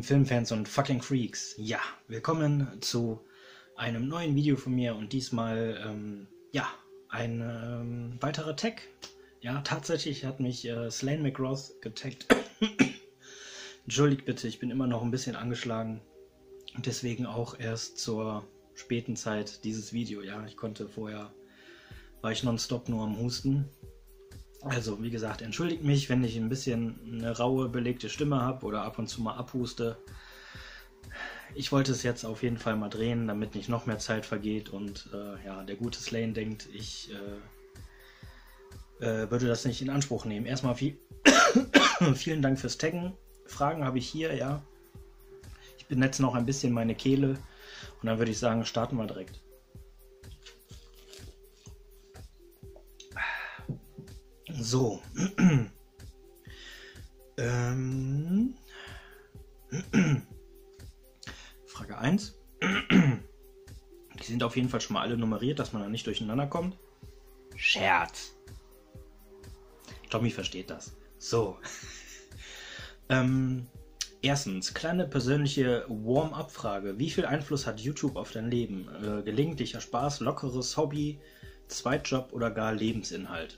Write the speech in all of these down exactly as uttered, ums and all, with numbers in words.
lieben Filmfans und fucking Freaks. Ja, willkommen zu einem neuen Video von mir und diesmal, ähm, ja, ein ähm, weiterer Tag. Ja, tatsächlich hat mich äh, Slane McGrath getaggt. Entschuldigt bitte, ich bin immer noch ein bisschen angeschlagen und deswegen auch erst zur späten Zeit dieses Video. Ja, ich konnte vorher, war ich nonstop nur am Husten. Also, wie gesagt, entschuldigt mich, wenn ich ein bisschen eine raue, belegte Stimme habe oder ab und zu mal abhuste. Ich wollte es jetzt auf jeden Fall mal drehen, damit nicht noch mehr Zeit vergeht und äh, ja, der gute Slane denkt, ich äh, äh, würde das nicht in Anspruch nehmen. Erstmal viel vielen Dank fürs Taggen. Fragen habe ich hier, ja. Ich benetze noch ein bisschen meine Kehle und dann würde ich sagen, starten wir direkt. So, ähm. Frage eins. Die sind auf jeden Fall schon mal alle nummeriert, dass man da nicht durcheinander kommt. Scherz. Tommy versteht das. So. ähm, erstens, kleine persönliche Warm-up-Frage. Wie viel Einfluss hat YouTube auf dein Leben? Äh, gelegentlicher Spaß, lockeres Hobby, Zweitjob oder gar Lebensinhalt?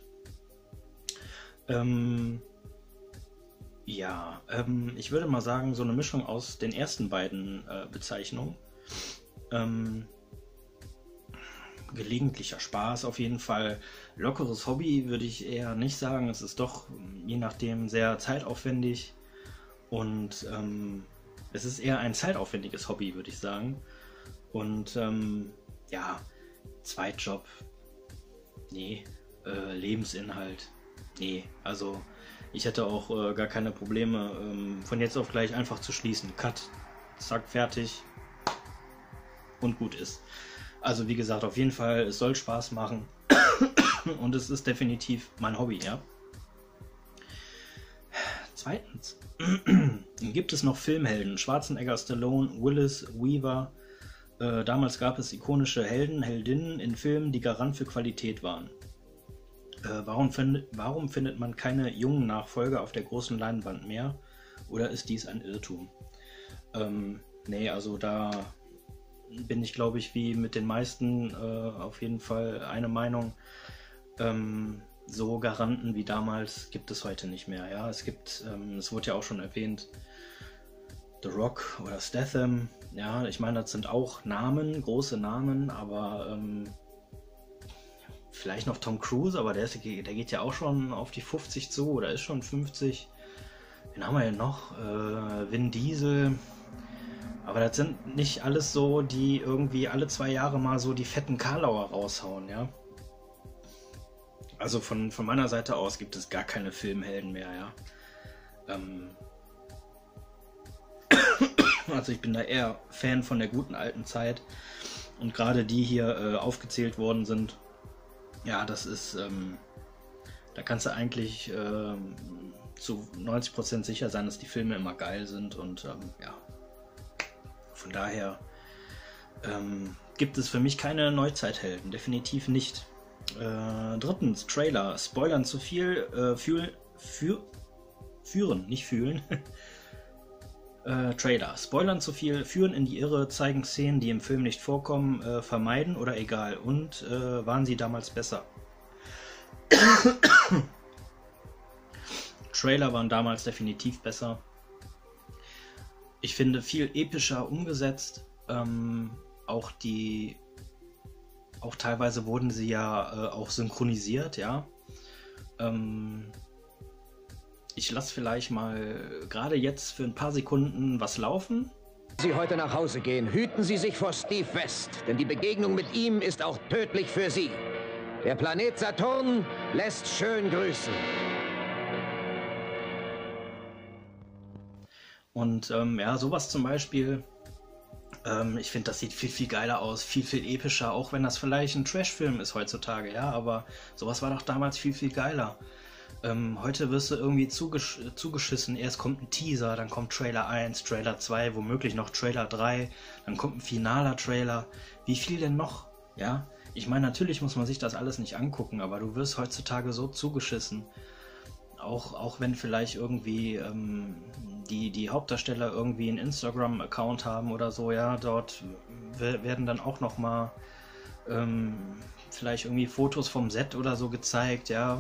Ähm, ja, ähm, ich würde mal sagen, so eine Mischung aus den ersten beiden äh, Bezeichnungen. Ähm, gelegentlicher Spaß auf jeden Fall. Lockeres Hobby würde ich eher nicht sagen. Es ist doch je nachdem sehr zeitaufwendig und ähm, es ist eher ein zeitaufwendiges Hobby, würde ich sagen. Und ähm, ja, Zweitjob, nee, äh, Lebensinhalt. Nee, also ich hätte auch äh, gar keine Probleme, ähm, von jetzt auf gleich einfach zu schließen. Cut, zack, fertig und gut ist. Also wie gesagt, auf jeden Fall, es soll Spaß machen und es ist definitiv mein Hobby, ja. Zweitens, gibt es noch Filmhelden? Schwarzenegger, Stallone, Willis, Weaver. Äh, damals gab es ikonische Helden, Heldinnen in Filmen, die Garant für Qualität waren. Äh, warum, find, warum findet man keine jungen Nachfolger auf der großen Leinwand mehr? Oder ist dies ein Irrtum? Ähm, nee, also da bin ich, glaube ich, wie mit den meisten äh, auf jeden Fall eine Meinung. Ähm, so Garanten wie damals gibt es heute nicht mehr. Ja, es gibt, ähm, es wurde ja auch schon erwähnt, The Rock oder Statham. Ja, ich meine, das sind auch Namen, große Namen, aber ähm, vielleicht noch Tom Cruise, aber der, ist, der geht ja auch schon auf die fünfzig zu oder ist schon fünfzig. Wen haben wir denn noch? Äh, Vin Diesel. Aber das sind nicht alles so, die irgendwie alle zwei Jahre mal so die fetten Karlauer raushauen, ja. Also von, von meiner Seite aus gibt es gar keine Filmhelden mehr, ja. Ähm also ich bin da eher Fan von der guten alten Zeit. Und gerade die hier äh, aufgezählt worden sind, ja, das ist, ähm, da kannst du eigentlich ähm, zu neunzig Prozent sicher sein, dass die Filme immer geil sind und ähm, ja, von daher ähm, gibt es für mich keine Neuzeithelden, definitiv nicht. Äh, drittens, Trailer, Spoilern zu viel, äh, fühl, für, führen, nicht fühlen. Äh, Trailer. Spoilern zu viel, führen in die Irre, zeigen Szenen, die im Film nicht vorkommen, äh, vermeiden oder egal. Und äh, waren sie damals besser? Trailer waren damals definitiv besser. Ich finde viel epischer umgesetzt. Ähm, auch die, auch teilweise wurden sie ja äh, auch synchronisiert, ja. Ähm, Ich lasse vielleicht mal gerade jetzt für ein paar Sekunden was laufen. Wenn Sie heute nach Hause gehen, hüten Sie sich vor Steve West, denn die Begegnung mit ihm ist auch tödlich für Sie. Der Planet Saturn lässt schön grüßen. Und ähm, ja, sowas zum Beispiel, ähm, ich finde, das sieht viel, viel geiler aus, viel, viel epischer, auch wenn das vielleicht ein Trash-Film ist heutzutage, ja, aber sowas war doch damals viel, viel geiler. Ähm, heute wirst du irgendwie zugesch zugeschissen, erst kommt ein Teaser, dann kommt Trailer eins, Trailer zwei, womöglich noch Trailer drei, dann kommt ein finaler Trailer. Wie viel denn noch? Ja, ich meine, natürlich muss man sich das alles nicht angucken, aber du wirst heutzutage so zugeschissen. auch, auch wenn vielleicht irgendwie ähm, die, die Hauptdarsteller irgendwie einen Instagram-Account haben oder so, ja, dort werden dann auch nochmal ähm, vielleicht irgendwie Fotos vom Set oder so gezeigt, ja.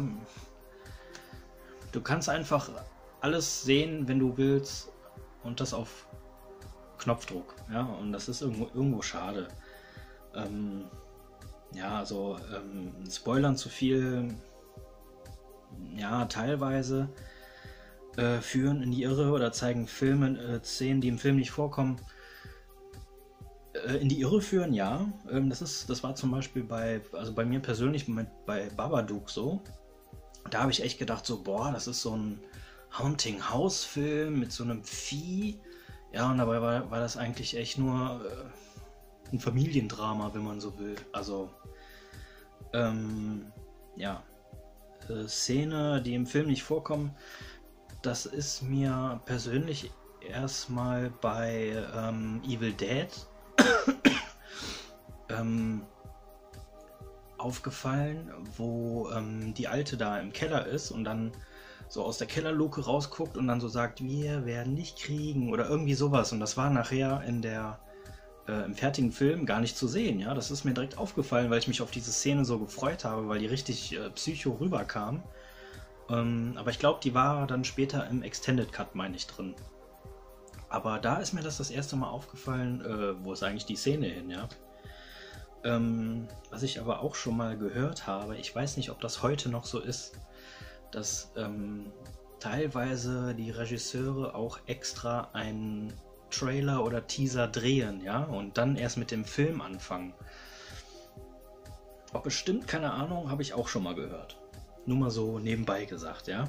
Du kannst einfach alles sehen, wenn du willst, und das auf Knopfdruck, ja, und das ist irgendwo, irgendwo schade. Ähm, ja, also ähm, spoilern zu viel, ja, teilweise äh, führen in die Irre oder zeigen Filme, äh, Szenen, die im Film nicht vorkommen, äh, in die Irre führen, ja. Ähm, das ist, das war zum Beispiel bei, also bei mir persönlich mit, bei Babadook so. Da habe ich echt gedacht so, boah, das ist so ein Haunting House Film mit so einem Vieh. Ja, und dabei war, war das eigentlich echt nur äh, ein Familiendrama, wenn man so will. Also, ähm, ja, äh, Szene, die im Film nicht vorkommen, das ist mir persönlich erstmal bei ähm, Evil Dead ähm, aufgefallen, wo ähm, die Alte da im Keller ist und dann so aus der Kellerluke rausguckt und dann so sagt, wir werden dich kriegen oder irgendwie sowas. Und das war nachher in der äh, im fertigen Film gar nicht zu sehen. Ja, das ist mir direkt aufgefallen, weil ich mich auf diese Szene so gefreut habe, weil die richtig äh, psycho rüberkam. Ähm, aber ich glaube, die war dann später im Extended Cut, meine ich, drin. Aber da ist mir das das erste Mal aufgefallen, äh, wo ist eigentlich die Szene hin, ja. Ähm, was ich aber auch schon mal gehört habe, ich weiß nicht, ob das heute noch so ist, dass ähm, teilweise die Regisseure auch extra einen Trailer oder Teaser drehen, ja, und dann erst mit dem Film anfangen. Ob es stimmt, keine Ahnung, habe ich auch schon mal gehört. Nur mal so nebenbei gesagt, ja.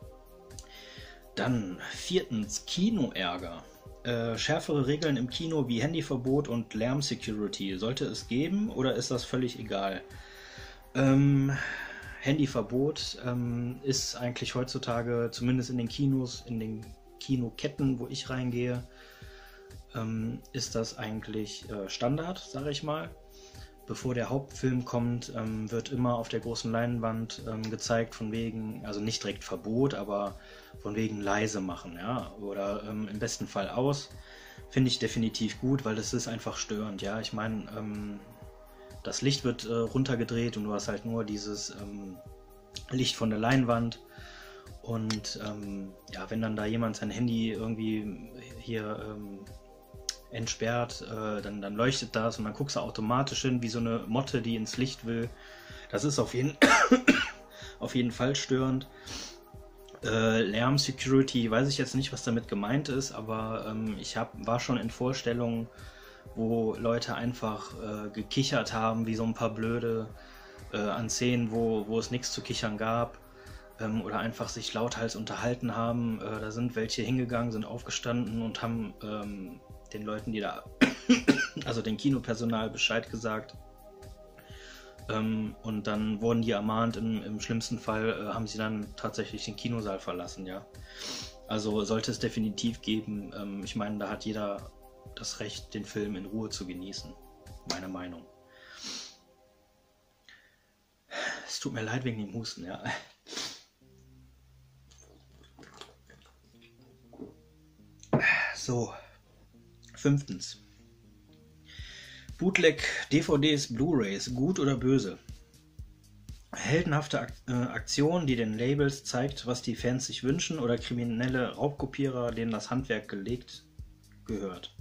Dann viertens, Kinoärger. Äh, schärfere Regeln im Kino wie Handyverbot und Lärmsecurity. Sollte es geben oder ist das völlig egal? Ähm, Handyverbot ähm, ist eigentlich heutzutage, zumindest in den Kinos, in den Kinoketten, wo ich reingehe, ähm, ist das eigentlich äh, Standard, sage ich mal. Bevor der Hauptfilm kommt, ähm, wird immer auf der großen Leinwand ähm, gezeigt, von wegen, also nicht direkt Verbot, aber von wegen leise machen, ja, oder ähm, im besten Fall aus. Finde ich definitiv gut, weil das ist einfach störend, ja. Ich meine, ähm, das Licht wird äh, runtergedreht und du hast halt nur dieses ähm, Licht von der Leinwand. Und ähm, ja, wenn dann da jemand sein Handy irgendwie hier ähm, entsperrt, äh, dann, dann leuchtet das und dann guckst du automatisch hin, wie so eine Motte, die ins Licht will. Das ist auf jeden, auf jeden Fall störend. Äh, Lärm-Security, weiß ich jetzt nicht, was damit gemeint ist, aber ähm, ich hab, war schon in Vorstellungen, wo Leute einfach äh, gekichert haben, wie so ein paar Blöde, äh, an Szenen, wo, wo es nichts zu kichern gab, ähm, oder einfach sich lauthals unterhalten haben. Äh, da sind welche hingegangen, sind aufgestanden und haben ähm, den Leuten, die da, also dem Kinopersonal Bescheid gesagt. Ähm, und dann wurden die ermahnt, im, im schlimmsten Fall äh, haben sie dann tatsächlich den Kinosaal verlassen, ja. Also sollte es definitiv geben. Ähm, ich meine, da hat jeder das Recht, den Film in Ruhe zu genießen. Meine Meinung. Es tut mir leid wegen dem Husten, ja. So. Fünftens. Bootleg, D V Ds, Blu-rays, gut oder böse? Heldenhafte Ak äh, Aktion, die den Labels zeigt, was die Fans sich wünschen, oder kriminelle Raubkopierer, denen das Handwerk gelegt gehört?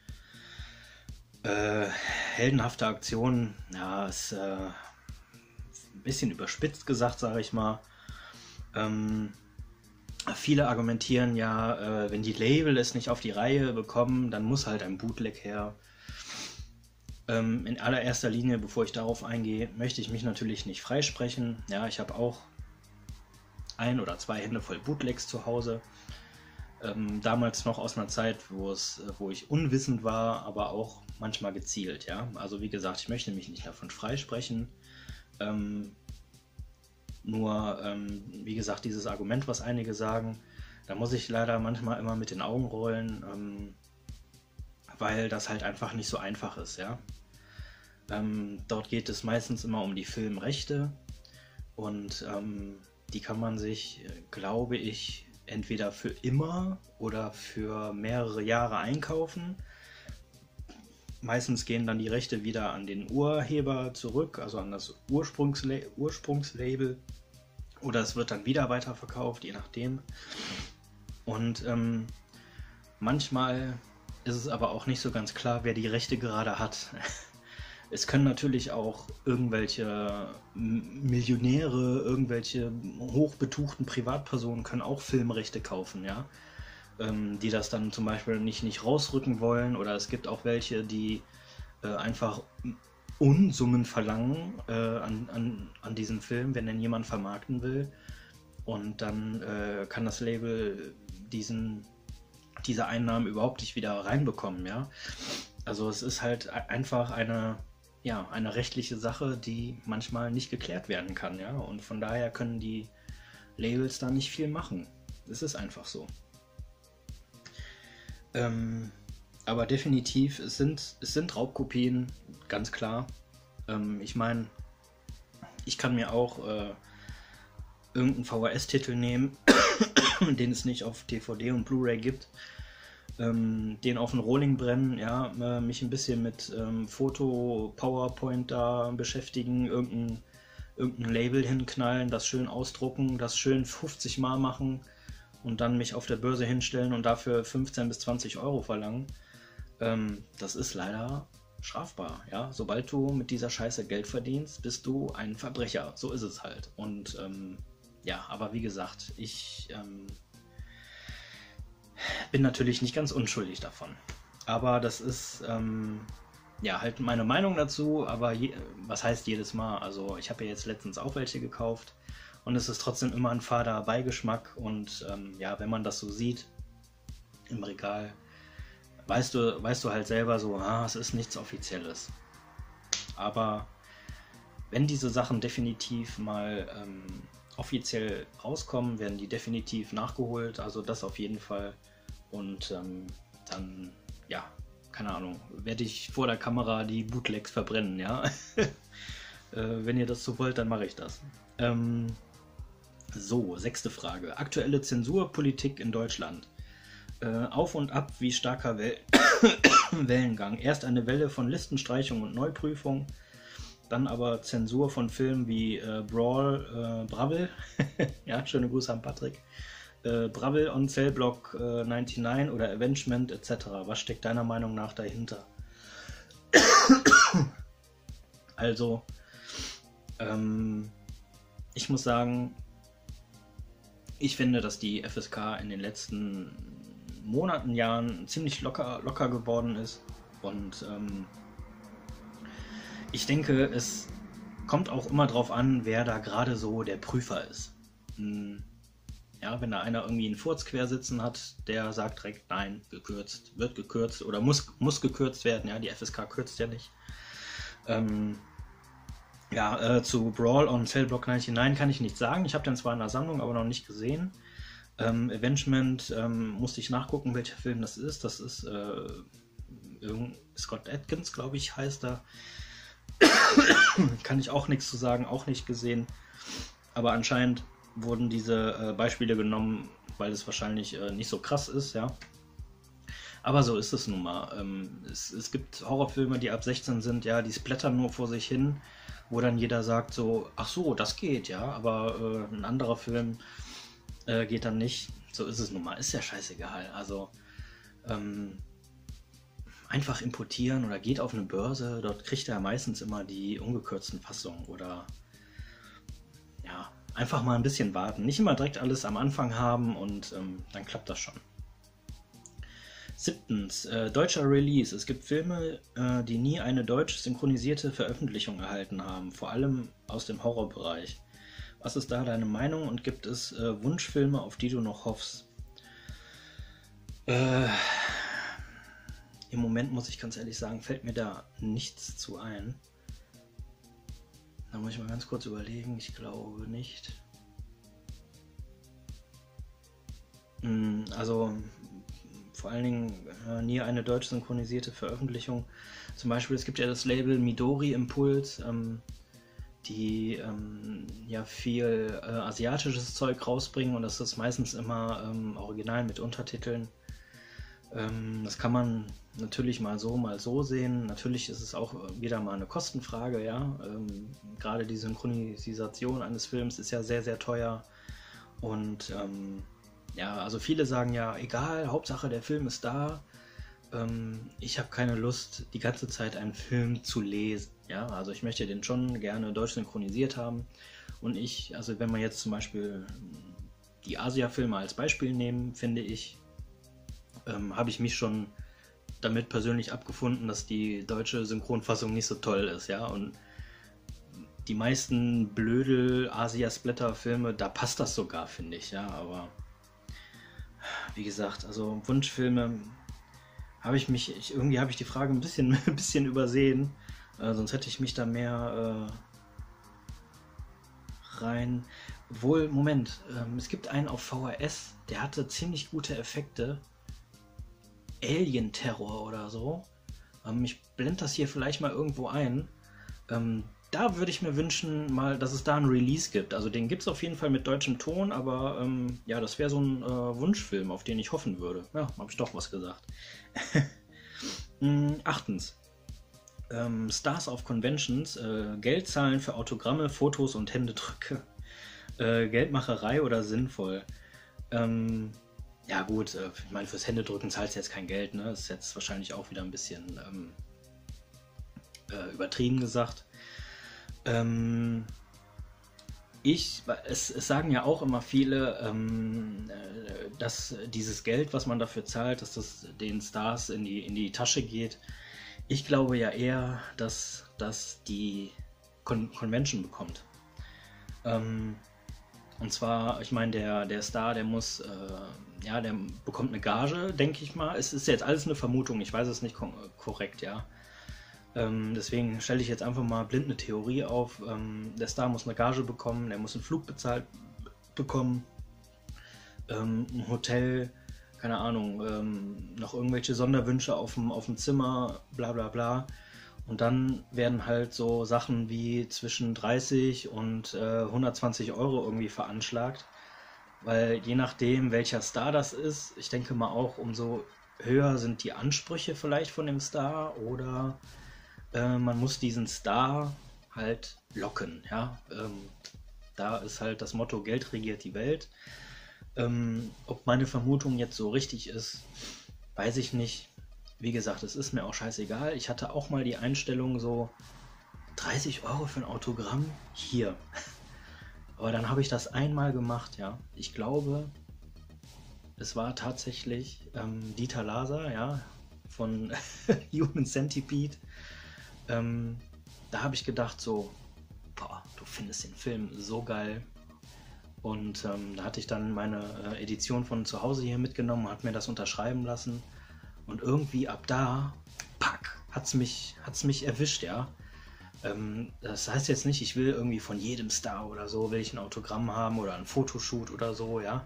Äh, heldenhafte Aktion, ja, ist äh, ein bisschen überspitzt gesagt, sage ich mal. Ähm, viele argumentieren ja, äh, wenn die Label es nicht auf die Reihe bekommen, dann muss halt ein Bootleg her. Ähm, in allererster Linie, bevor ich darauf eingehe, möchte ich mich natürlich nicht freisprechen. Ja, ich habe auch ein oder zwei Hände voll Bootlegs zu Hause. Ähm, damals noch aus einer Zeit, wo es, wo ich unwissend war, aber auch manchmal gezielt. Ja, also wie gesagt, ich möchte mich nicht davon freisprechen. Ähm, nur, ähm, wie gesagt, dieses Argument, was einige sagen, da muss ich leider manchmal immer mit den Augen rollen, ähm, weil das halt einfach nicht so einfach ist. Ja, ähm, dort geht es meistens immer um die Filmrechte und ähm, die kann man sich, glaube ich, entweder für immer oder für mehrere Jahre einkaufen. Meistens gehen dann die Rechte wieder an den Urheber zurück, also an das Ursprungsla Ursprungslabel. Oder es wird dann wieder weiterverkauft, je nachdem. Und ähm, manchmal ist es aber auch nicht so ganz klar, wer die Rechte gerade hat. Es können natürlich auch irgendwelche Millionäre, irgendwelche hochbetuchten Privatpersonen können auch Filmrechte kaufen, ja, ähm, die das dann zum Beispiel nicht, nicht rausrücken wollen. Oder es gibt auch welche, die äh, einfach Unsummen verlangen äh, an, an, an diesem Film, wenn denn jemand vermarkten will. Und dann äh, kann das Label diesen, diese Einnahmen überhaupt nicht wieder reinbekommen, ja. Also es ist halt einfach eine... ja, eine rechtliche Sache, die manchmal nicht geklärt werden kann, ja, und von daher können die Labels da nicht viel machen. Es ist einfach so. Ähm, aber definitiv, es sind, es sind Raubkopien, ganz klar. Ähm, ich meine, ich kann mir auch äh, irgendeinen V H S-Titel nehmen, den es nicht auf D V D und Blu-ray gibt, Ähm, den auf den Rohling brennen, ja, äh, mich ein bisschen mit ähm, Foto, PowerPoint da beschäftigen, irgendein, irgendein Label hinknallen, das schön ausdrucken, das schön fünfzig Mal machen und dann mich auf der Börse hinstellen und dafür fünfzehn bis zwanzig Euro verlangen. Ähm, das ist leider strafbar, ja. Sobald du mit dieser Scheiße Geld verdienst, bist du ein Verbrecher. So ist es halt. Und ähm, ja, aber wie gesagt, ich ähm, bin natürlich nicht ganz unschuldig davon. Aber das ist ähm, ja halt meine Meinung dazu. Aber je, was heißt jedes Mal? Also ich habe ja jetzt letztens auch welche gekauft und es ist trotzdem immer ein fader Beigeschmack. Und ähm, ja, wenn man das so sieht im Regal, weißt du, weißt du halt selber so, ah, es ist nichts Offizielles. Aber wenn diese Sachen definitiv mal ähm, offiziell rauskommen, werden die definitiv nachgeholt. Also das auf jeden Fall. Und ähm, dann, ja, keine Ahnung, werde ich vor der Kamera die Bootlegs verbrennen, ja. äh, wenn ihr das so wollt, dann mache ich das. Ähm, so, sechste Frage. Aktuelle Zensurpolitik in Deutschland. Äh, auf und ab wie starker Wel Wellengang. Erst eine Welle von Listenstreichung und Neuprüfung, dann aber Zensur von Filmen wie äh, Brawl, äh, Brabbel, ja, schöne Grüße an Patrick, äh, Brabbel on Cellblock äh, neunundneunzig oder Avengement et cetera. Was steckt deiner Meinung nach dahinter? Also, ähm, ich muss sagen, ich finde, dass die F S K in den letzten Monaten, Jahren ziemlich locker, locker geworden ist und ähm, ich denke, es kommt auch immer drauf an, wer da gerade so der Prüfer ist. Ja, wenn da einer irgendwie einen Furz quer sitzen hat, der sagt direkt, nein, gekürzt, wird gekürzt oder muss, muss gekürzt werden. Ja, die F S K kürzt ja nicht. Ähm, ja, äh, zu Brawl on Cellblock neunundneunzig kann ich nichts sagen. Ich habe den zwar in der Sammlung, aber noch nicht gesehen. Ähm, Avengement ähm, musste ich nachgucken, welcher Film das ist. Das ist äh, Scott Adkins, glaube ich, heißt er. Kann ich auch nichts zu sagen, auch nicht gesehen. Aber anscheinend wurden diese äh, Beispiele genommen, weil es wahrscheinlich äh, nicht so krass ist, ja. Aber so ist es nun mal. Ähm, es, es gibt Horrorfilme, die ab sechzehn sind, ja, die splattern nur vor sich hin, wo dann jeder sagt so, ach so, das geht, ja, aber äh, ein anderer Film äh, geht dann nicht. So ist es nun mal. Ist ja scheißegal. Also, ähm, einfach importieren oder geht auf eine Börse, dort kriegt er meistens immer die ungekürzten Fassungen oder ja, einfach mal ein bisschen warten. Nicht immer direkt alles am Anfang haben und ähm, dann klappt das schon. Siebtens, äh, deutscher Release. Es gibt Filme, äh, die nie eine deutsch synchronisierte Veröffentlichung erhalten haben, vor allem aus dem Horrorbereich. Was ist da deine Meinung und gibt es äh, Wunschfilme, auf die du noch hoffst? Äh... Im Moment, muss ich ganz ehrlich sagen, fällt mir da nichts zu ein. Da muss ich mal ganz kurz überlegen. Ich glaube nicht. Also vor allen Dingen äh, nie eine deutsch synchronisierte Veröffentlichung. Zum Beispiel, es gibt ja das Label Midori Impuls. Ähm, die ähm, ja viel äh, asiatisches Zeug rausbringen und das ist meistens immer ähm, original mit Untertiteln. Ähm, das kann man natürlich mal so, mal so sehen. Natürlich ist es auch wieder mal eine Kostenfrage, ja. Ähm, gerade die Synchronisation eines Films ist ja sehr, sehr teuer. Und ähm, ja, also viele sagen ja, egal, Hauptsache der Film ist da. Ähm, ich habe keine Lust, die ganze Zeit einen Film zu lesen. Ja, also ich möchte den schon gerne deutsch synchronisiert haben. Und ich, also wenn man jetzt zum Beispiel die Asia-Filme als Beispiel nehmen, finde ich, ähm, habe ich mich schon damit persönlich abgefunden, dass die deutsche Synchronfassung nicht so toll ist, ja. Und die meisten Blödel-Asia-Splatter-Filme, da passt das sogar, finde ich, ja. Aber wie gesagt, also Wunschfilme habe ich mich, ich, irgendwie habe ich die Frage ein bisschen, ein bisschen übersehen. Äh, sonst hätte ich mich da mehr äh, rein. Wohl, Moment, ähm, es gibt einen auf V H S, der hatte ziemlich gute Effekte. Alien-Terror oder so. Ähm, ich blende das hier vielleicht mal irgendwo ein. Ähm, da würde ich mir wünschen, mal, dass es da einen Release gibt. Also den gibt es auf jeden Fall mit deutschem Ton, aber ähm, ja, das wäre so ein äh, Wunschfilm, auf den ich hoffen würde. Ja, habe ich doch was gesagt. mm, achtens. Ähm, Stars auf Conventions, äh, Geld zahlen für Autogramme, Fotos und Händedrücke. Äh, Geldmacherei oder sinnvoll? Ähm, ja gut, äh, ich meine, fürs Händedrücken zahlst du jetzt kein Geld, ne? Das ist jetzt wahrscheinlich auch wieder ein bisschen ähm, äh, übertrieben gesagt. Ähm, ich, es, es sagen ja auch immer viele, ähm, äh, dass dieses Geld, was man dafür zahlt, dass das den Stars in die, in die Tasche geht. Ich glaube ja eher, dass das die Con Convention bekommt. Ähm, und zwar, ich meine, der, der Star, der muss, äh, ja, der bekommt eine Gage, denke ich mal. Es ist jetzt alles eine Vermutung, ich weiß es nicht korrekt, ja. Ähm, deswegen stelle ich jetzt einfach mal blind eine Theorie auf. Ähm, der Star muss eine Gage bekommen, der muss einen Flug bezahlt bekommen, ähm, ein Hotel, keine Ahnung, ähm, noch irgendwelche Sonderwünsche auf dem, auf dem Zimmer, bla bla bla. Und dann werden halt so Sachen wie zwischen dreißig und äh, hundertzwanzig Euro irgendwie veranschlagt. Weil je nachdem, welcher Star das ist, ich denke mal auch, umso höher sind die Ansprüche vielleicht von dem Star oder äh, man muss diesen Star halt locken. Ja? Ähm, da ist halt das Motto, Geld regiert die Welt. Ähm, ob meine Vermutung jetzt so richtig ist, weiß ich nicht. Wie gesagt, es ist mir auch scheißegal. Ich hatte auch mal die Einstellung so, dreißig Euro für ein Autogramm? Hier. Aber dann habe ich das einmal gemacht, ja. Ich glaube, es war tatsächlich ähm, Dieter Laser, ja, von Human Centipede. Ähm, da habe ich gedacht so, boah, du findest den Film so geil. Und ähm, da hatte ich dann meine äh, Edition von zu Hause hier mitgenommen, hat mir das unterschreiben lassen. Und irgendwie ab da, pack, hat's mich, hat's mich erwischt, ja. Ähm, das heißt jetzt nicht, ich will irgendwie von jedem Star oder so, will ich ein Autogramm haben oder ein Fotoshoot oder so, ja.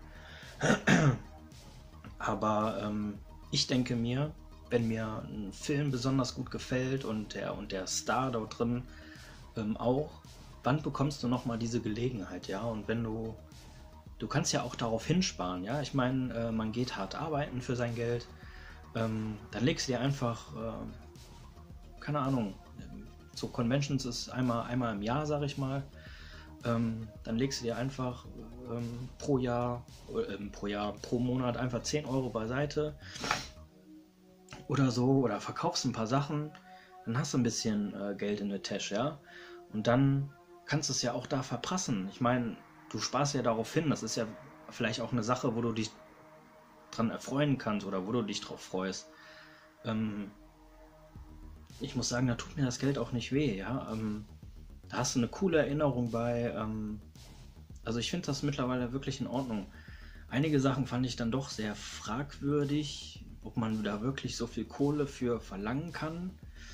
Aber ähm, ich denke mir, wenn mir ein Film besonders gut gefällt und der, und der Star dort drin ähm, auch, wann bekommst du nochmal diese Gelegenheit, ja? Und wenn du, du kannst ja auch darauf hinsparen, ja? Ich meine, äh, man geht hart arbeiten für sein Geld, ähm, dann legst du dir einfach, äh, keine Ahnung, so Conventions ist einmal, einmal im Jahr, sag ich mal, ähm, dann legst du dir einfach ähm, pro Jahr, äh, pro Jahr, pro Monat einfach zehn Euro beiseite oder so, oder verkaufst ein paar Sachen, dann hast du ein bisschen äh, Geld in der Tasche, ja? Und dann kannst du es ja auch da verprassen. Ich meine, du sparst ja darauf hin, das ist ja vielleicht auch eine Sache, wo du dich dran erfreuen kannst oder wo du dich drauf freust. Ähm, ich muss sagen, da tut mir das Geld auch nicht weh, ja. Ähm, da hast du eine coole Erinnerung bei. Ähm, also ich finde das mittlerweile wirklich in Ordnung. Einige Sachen fand ich dann doch sehr fragwürdig, ob man da wirklich so viel Kohle für verlangen kann.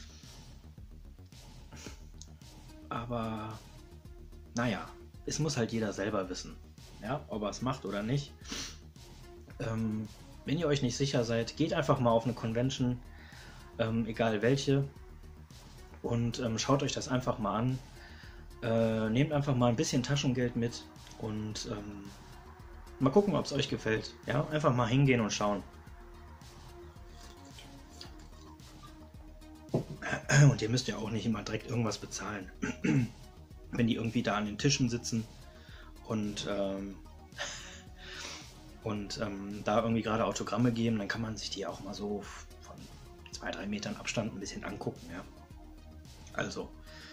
Aber naja, es muss halt jeder selber wissen, ja, ob er es macht oder nicht. Ähm, wenn ihr euch nicht sicher seid, geht einfach mal auf eine Convention, ähm, egal welche, und ähm, schaut euch das einfach mal an. Äh, nehmt einfach mal ein bisschen Taschengeld mit und ähm, mal gucken, ob es euch gefällt. Ja, einfach mal hingehen und schauen. Und ihr müsst ja auch nicht immer direkt irgendwas bezahlen. Wenn die irgendwie da an den Tischen sitzen und, ähm, und ähm, da irgendwie gerade Autogramme geben, dann kann man sich die auch mal so von zwei, drei Metern Abstand ein bisschen angucken. Ja? Also,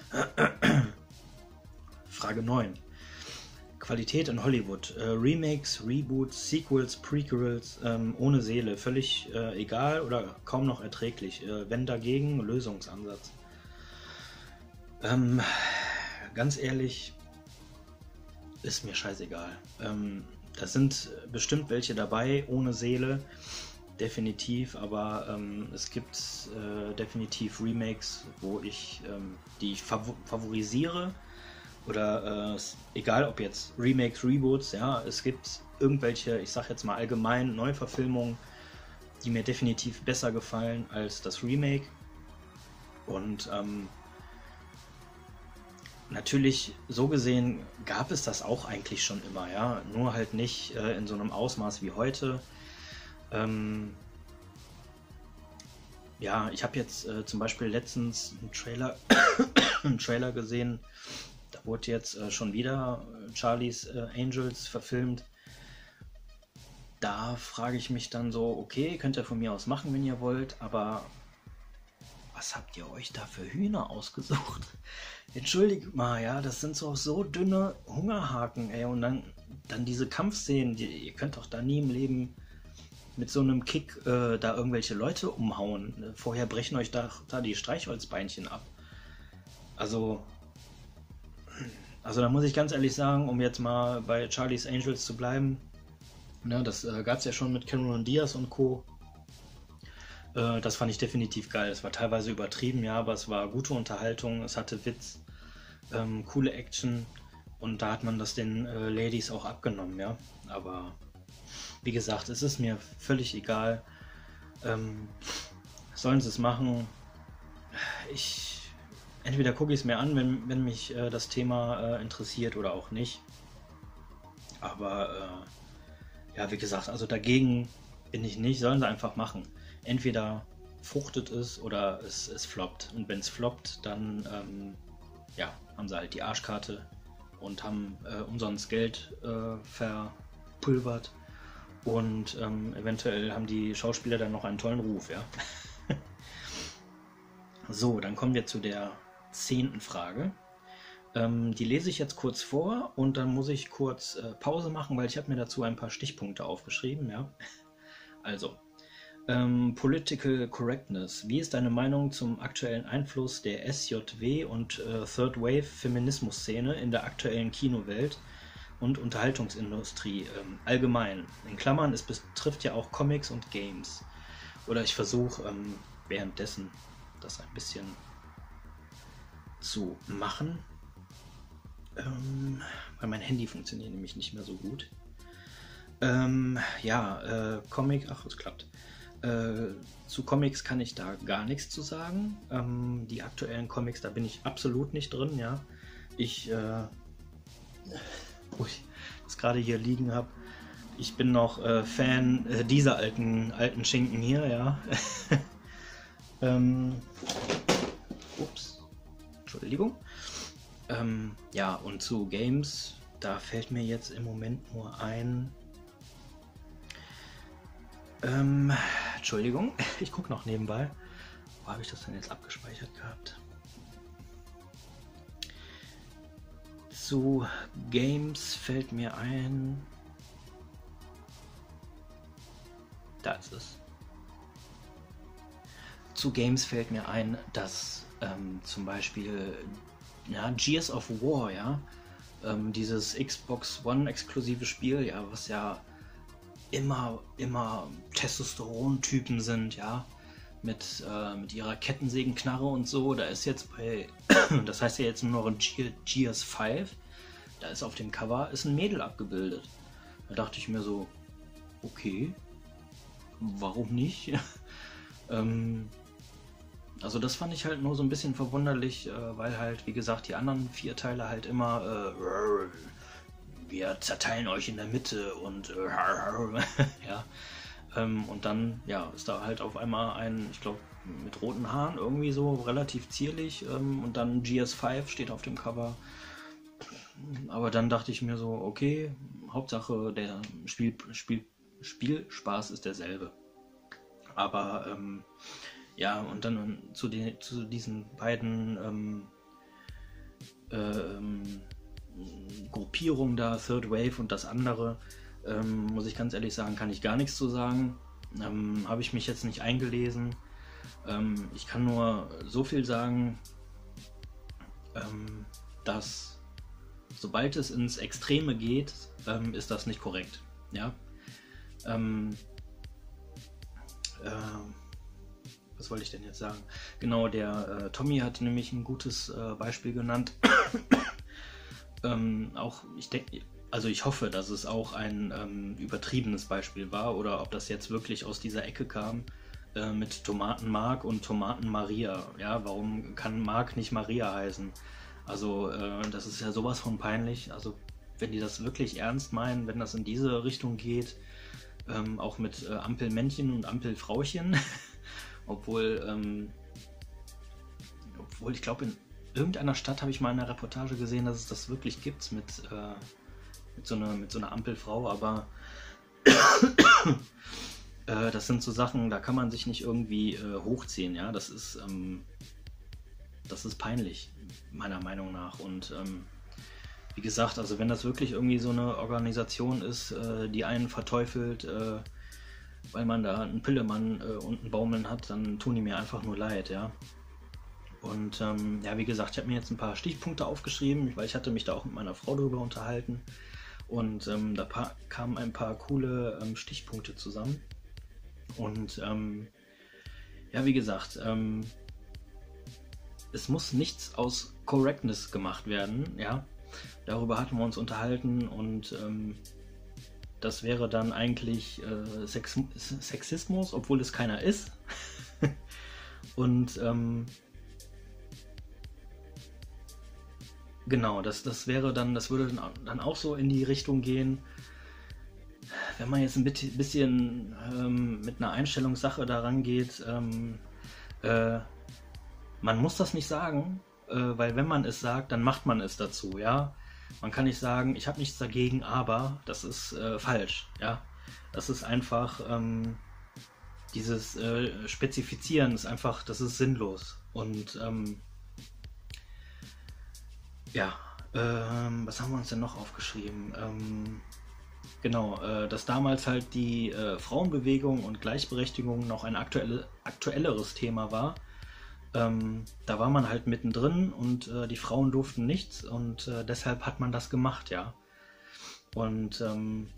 Frage neun. Qualität in Hollywood. Äh, Remakes, Reboots, Sequels, Prequels, ähm, ohne Seele. Völlig äh, egal oder kaum noch erträglich. Äh, wenn dagegen, Lösungsansatz. Ähm, ganz ehrlich, ist mir scheißegal. Ähm, da sind bestimmt welche dabei, ohne Seele. Definitiv, aber ähm, es gibt äh, definitiv Remakes, wo ich, ähm, die ich fav favorisiere. Oder äh, egal ob jetzt Remakes, Reboots, ja, es gibt irgendwelche, ich sag jetzt mal allgemein, Neuverfilmungen, die mir definitiv besser gefallen als das Remake. Und ähm, natürlich, so gesehen, gab es das auch eigentlich schon immer, ja, nur halt nicht äh, in so einem Ausmaß wie heute. Ähm, ja, ich habe jetzt äh, zum Beispiel letztens einen Trailer, einen Trailer gesehen. Da wurde jetzt äh, schon wieder äh, Charlie's äh, Angels verfilmt. Da frage ich mich dann so, okay, könnt ihr von mir aus machen, wenn ihr wollt, aber was habt ihr euch da für Hühner ausgesucht? Entschuldigt mal, ja, das sind so, so dünne Hungerhaken, ey, und dann, dann diese Kampfszenen, die, ihr könnt doch da nie im Leben mit so einem Kick äh, da irgendwelche Leute umhauen. Vorher brechen euch da, da die Streichholzbeinchen ab. Also... Also da muss ich ganz ehrlich sagen, um jetzt mal bei Charlie's Angels zu bleiben, ne, das äh, gab es ja schon mit Cameron Diaz und Co. Äh, das fand ich definitiv geil. Es war teilweise übertrieben, ja, aber es war gute Unterhaltung, es hatte Witz, ähm, coole Action und da hat man das den äh, Ladies auch abgenommen, ja. Aber wie gesagt, es ist mir völlig egal. Ähm, sollen sie es machen? Ich... Entweder gucke ich es mir an, wenn, wenn mich äh, das Thema äh, interessiert oder auch nicht. Aber äh, ja, wie gesagt, also dagegen bin ich nicht. Sollen sie einfach machen. Entweder fruchtet es oder es, es floppt. Und wenn es floppt, dann ähm, ja, haben sie halt die Arschkarte und haben äh, umsonst Geld äh, verpulvert. Und ähm, eventuell haben die Schauspieler dann noch einen tollen Ruf, ja. So, dann kommen wir zu der zehnten Frage. Ähm, die lese ich jetzt kurz vor und dann muss ich kurz äh, Pause machen, weil ich habe mir dazu ein paar Stichpunkte aufgeschrieben. Ja? Also, ähm, Political Correctness. Wie ist deine Meinung zum aktuellen Einfluss der S J W und äh, Third Wave Feminismus-Szene in der aktuellen Kinowelt und Unterhaltungsindustrie ähm, allgemein? In Klammern, es betrifft ja auch Comics und Games. Oder ich versuche ähm, währenddessen das ein bisschen zu machen, ähm, weil mein Handy funktioniert nämlich nicht mehr so gut. Ähm, ja, äh, Comic, ach, es klappt. Äh, zu Comics kann ich da gar nichts zu sagen. Ähm, die aktuellen Comics, da bin ich absolut nicht drin, ja. Ich, äh, wo ich das gerade hier liegen habe, ich bin noch äh, Fan äh, dieser alten, alten Schinken hier, ja. ähm, ups. Entschuldigung. Ähm, ja, und zu Games, da fällt mir jetzt im Moment nur ein... Ähm, Entschuldigung, ich gucke noch nebenbei. Wo habe ich das denn jetzt abgespeichert gehabt? Zu Games fällt mir ein... Da ist es. Zu Games fällt mir ein, dass ähm, zum Beispiel ja, Gears of War, ja, ähm, dieses Xbox One exklusive Spiel, ja, was ja immer, immer Testosteron-Typen sind, ja, mit, äh, mit ihrer Kettensägenknarre und so. Da ist jetzt bei, das heißt ja jetzt nur noch ein Gears fünf, da ist auf dem Cover ist ein Mädel abgebildet. Da dachte ich mir so, okay, warum nicht? ähm, also das fand ich halt nur so ein bisschen verwunderlich, äh, weil halt, wie gesagt, die anderen vier Teile halt immer äh, wir zerteilen euch in der Mitte und äh, ja. Ähm, und dann, ja, ist da halt auf einmal ein, ich glaube, mit roten Haaren, irgendwie so relativ zierlich, ähm, und dann G S fünf steht auf dem Cover. Aber dann dachte ich mir so, okay, Hauptsache der Spiel, Spiel, Spielspaß ist derselbe. Aber ähm, ja, und dann zu, den, zu diesen beiden ähm, ähm, Gruppierungen da, Third Wave und das andere, ähm, muss ich ganz ehrlich sagen, kann ich gar nichts zu sagen. Ähm, habe ich mich jetzt nicht eingelesen. Ähm, ich kann nur so viel sagen, ähm, dass sobald es ins Extreme geht, ähm, ist das nicht korrekt. Ja. Ähm, äh, was wollte ich denn jetzt sagen? Genau, der äh, Tommy hat nämlich ein gutes äh, Beispiel genannt. ähm, auch, ich denke, also ich hoffe, dass es auch ein ähm, übertriebenes Beispiel war oder ob das jetzt wirklich aus dieser Ecke kam äh, mit Tomaten Mark und Tomaten Maria. Ja, warum kann Mark nicht Maria heißen? Also äh, das ist ja sowas von peinlich. Also wenn die das wirklich ernst meinen, wenn das in diese Richtung geht, ähm, auch mit äh, Ampelmännchen und Ampelfrauchen, obwohl, ähm, obwohl ich glaube in irgendeiner Stadt habe ich mal in einer Reportage gesehen, dass es das wirklich gibt mit, äh, mit, so, einer, mit so einer Ampelfrau, aber äh, das sind so Sachen, da kann man sich nicht irgendwie äh, hochziehen, ja, das ist, ähm, das ist peinlich, meiner Meinung nach. Und ähm, wie gesagt, also wenn das wirklich irgendwie so eine Organisation ist, äh, die einen verteufelt, äh, weil man da einen Pillemann äh, und einen Baumeln hat, dann tun die mir einfach nur leid, ja. Und ähm, ja, wie gesagt, ich habe mir jetzt ein paar Stichpunkte aufgeschrieben, weil ich hatte mich da auch mit meiner Frau drüber unterhalten. Und ähm, da pa- kamen ein paar coole ähm, Stichpunkte zusammen. Und ähm, ja, wie gesagt, ähm, es muss nichts aus Correctness gemacht werden, ja. Darüber hatten wir uns unterhalten und ähm, das wäre dann eigentlich äh, Sex- Sexismus, obwohl es keiner ist. Und ähm, genau, das, das wäre dann, das würde dann, dann auch so in die Richtung gehen, wenn man jetzt ein bisschen ähm, mit einer Einstellungssache daran geht, ähm, äh, man muss das nicht sagen, äh, weil wenn man es sagt, dann macht man es dazu, ja. Man kann nicht sagen, ich habe nichts dagegen, aber das ist äh, falsch, ja. Das ist einfach, ähm, dieses äh, Spezifizieren ist einfach, das ist sinnlos. Und ähm, ja, ähm, was haben wir uns denn noch aufgeschrieben? Ähm, genau, äh, dass damals halt die äh, Frauenbewegung und Gleichberechtigung noch ein aktuelle, aktuelleres Thema war. Ähm, da war man halt mittendrin und äh, die Frauen durften nichts und äh, deshalb hat man das gemacht, ja. Und ähm,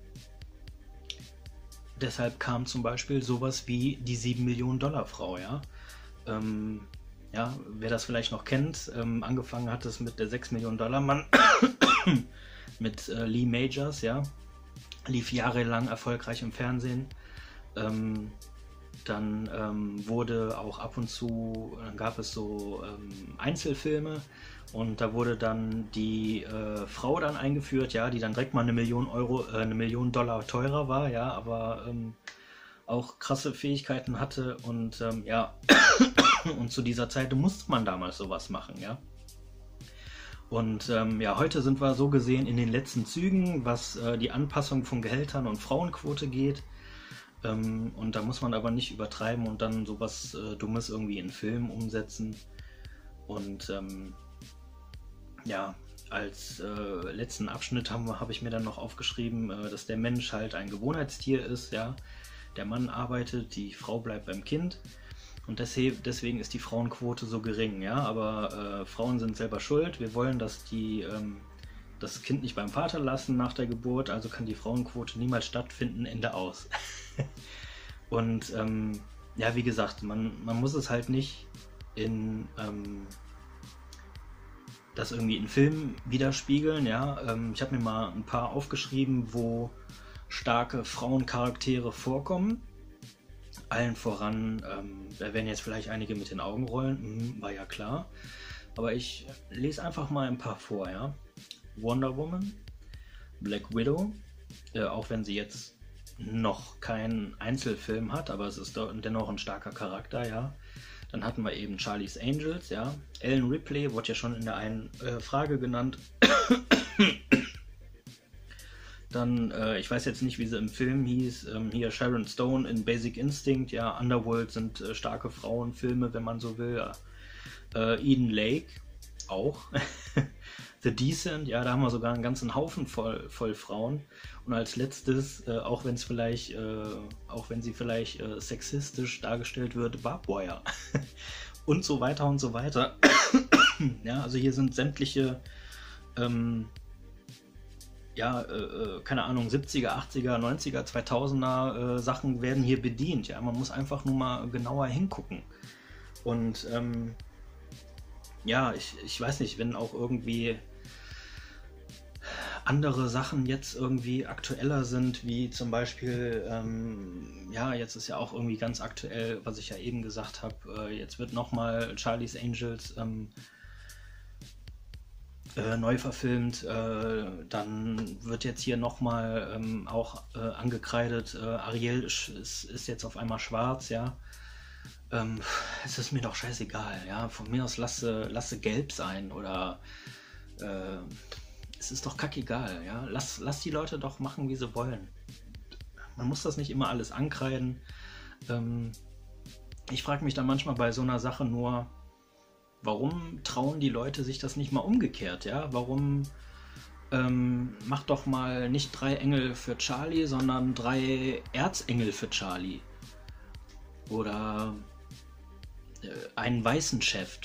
deshalb kam zum Beispiel sowas wie die sieben Millionen Dollar Frau, ja. Ähm, ja, wer das vielleicht noch kennt, ähm, angefangen hat es mit der sechs Millionen Dollar Mann mit äh, Lee Majors, ja. Lief jahrelang erfolgreich im Fernsehen. Ähm, Dann ähm, wurde auch ab und zu, dann gab es so ähm, Einzelfilme und da wurde dann die äh, Frau dann eingeführt, ja, die dann direkt mal eine Million Euro, äh, eine Million Dollar teurer war, ja, aber ähm, auch krasse Fähigkeiten hatte und ähm, ja, und zu dieser Zeit musste man damals sowas machen, ja. Und ähm, ja, heute sind wir so gesehen in den letzten Zügen, was äh, die Anpassung von Gehältern und Frauenquote geht. Ähm, und da muss man aber nicht übertreiben und dann sowas äh, Dummes irgendwie in Film umsetzen. Und ähm, ja, als äh, letzten Abschnitt habe hab ich mir dann noch aufgeschrieben, äh, dass der Mensch halt ein Gewohnheitstier ist, ja. Der Mann arbeitet, die Frau bleibt beim Kind. Und deshe- deswegen ist die Frauenquote so gering, ja. Aber äh, Frauen sind selber schuld. Wir wollen, dass die ähm, das Kind nicht beim Vater lassen nach der Geburt, also kann die Frauenquote niemals stattfinden, Ende aus. Und ähm, ja, wie gesagt, man, man muss es halt nicht in ähm, das irgendwie in Filmen widerspiegeln, ja. Ähm, ich habe mir mal ein paar aufgeschrieben, wo starke Frauencharaktere vorkommen. Allen voran, ähm, da werden jetzt vielleicht einige mit den Augen rollen, hm, war ja klar. Aber ich lese einfach mal ein paar vor, ja. Wonder Woman, Black Widow, äh, auch wenn sie jetzt noch keinen Einzelfilm hat, aber es ist dennoch ein starker Charakter, ja. Dann hatten wir eben Charlie's Angels, ja. Ellen Ripley wurde ja schon in der einen äh, Frage genannt. Dann, äh, ich weiß jetzt nicht, wie sie im Film hieß, ähm, hier Sharon Stone in Basic Instinct, ja. Underworld sind äh, starke Frauenfilme, wenn man so will. Ja. Äh, Eden Lake auch. The Decent, ja, da haben wir sogar einen ganzen Haufen voll, voll Frauen. Und als letztes, äh, auch wenn es vielleicht, äh, auch wenn sie vielleicht äh, sexistisch dargestellt wird, Barbed Wire. Und so weiter und so weiter. Ja, also hier sind sämtliche, ähm, ja, äh, keine Ahnung, siebziger, achtziger, neunziger, zweitausender äh, Sachen werden hier bedient. Ja, man muss einfach nur mal genauer hingucken. Und ähm, ja, ich, ich weiß nicht, wenn auch irgendwie andere Sachen jetzt irgendwie aktueller sind, wie zum Beispiel, ähm, ja, jetzt ist ja auch irgendwie ganz aktuell, was ich ja eben gesagt habe, äh, jetzt wird nochmal Charlie's Angels ähm, äh, neu verfilmt, äh, dann wird jetzt hier nochmal ähm, auch äh, angekreidet, äh, Ariel ist, ist jetzt auf einmal schwarz, ja. Ähm, es ist mir doch scheißegal, ja, von mir aus lasse, lasse gelb sein oder äh, es ist doch kackegal, ja, lass, lass die Leute doch machen, wie sie wollen. Man muss das nicht immer alles ankreiden. Ähm, ich frage mich dann manchmal bei so einer Sache nur, warum trauen die Leute sich das nicht mal umgekehrt, ja, warum ähm, macht doch mal nicht drei Engel für Charlie, sondern drei Erzengel für Charlie. Oder einen weißen Chef.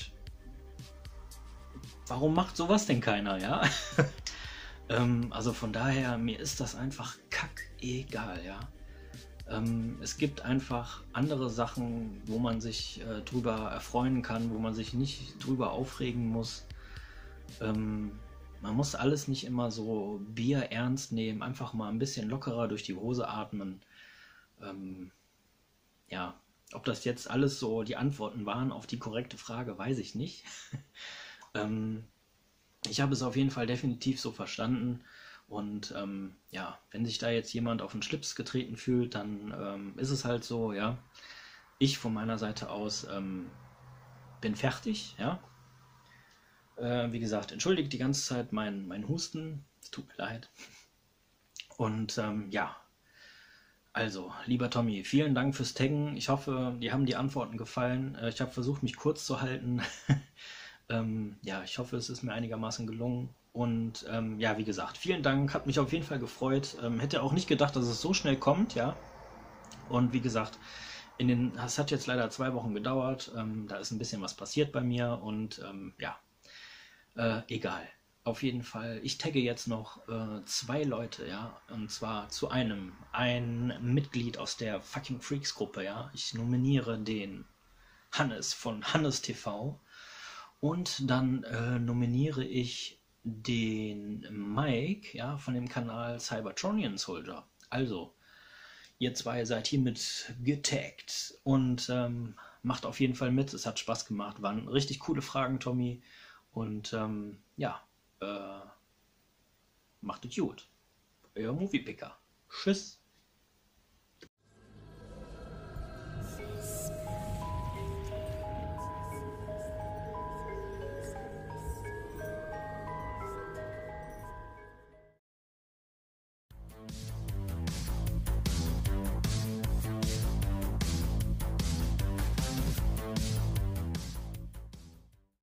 Warum macht sowas denn keiner, ja? ähm, also von daher, mir ist das einfach kackegal, ja. Ähm, es gibt einfach andere Sachen, wo man sich äh, drüber erfreuen kann, wo man sich nicht drüber aufregen muss. Ähm, man muss alles nicht immer so Bier ernst nehmen, einfach mal ein bisschen lockerer durch die Hose atmen. Ähm, ja. Ob das jetzt alles so die Antworten waren auf die korrekte Frage, weiß ich nicht. ähm, ich habe es auf jeden Fall definitiv so verstanden. Und ähm, ja, wenn sich da jetzt jemand auf den Schlips getreten fühlt, dann ähm, ist es halt so, ja. Ich von meiner Seite aus ähm, bin fertig, ja. Äh, wie gesagt, entschuldigt die ganze Zeit mein, mein Husten. Es tut mir leid. Und ähm, ja. Also, lieber Tommy, vielen Dank fürs Taggen. Ich hoffe, dir haben die Antworten gefallen. Ich habe versucht, mich kurz zu halten. ähm, ja, ich hoffe, es ist mir einigermaßen gelungen. Und ähm, ja, wie gesagt, vielen Dank. Hat mich auf jeden Fall gefreut. Ähm, hätte auch nicht gedacht, dass es so schnell kommt, ja. Und wie gesagt, in den, es hat jetzt leider zwei Wochen gedauert. Ähm, da ist ein bisschen was passiert bei mir. Und ähm, ja, äh, egal. Auf jeden Fall, ich tagge jetzt noch äh, zwei Leute, ja, und zwar zu einem, ein Mitglied aus der Fucking Freaks Gruppe, ja. Ich nominiere den Hannes von Hannes T V und dann äh, nominiere ich den Mike, ja, von dem Kanal Cybertronian Soldier. Also, ihr zwei seid hiermit getaggt und ähm, macht auf jeden Fall mit, es hat Spaß gemacht, waren richtig coole Fragen, Tommy, und ähm, ja, Äh, macht es gut. Euer Moviepicker. Tschüss.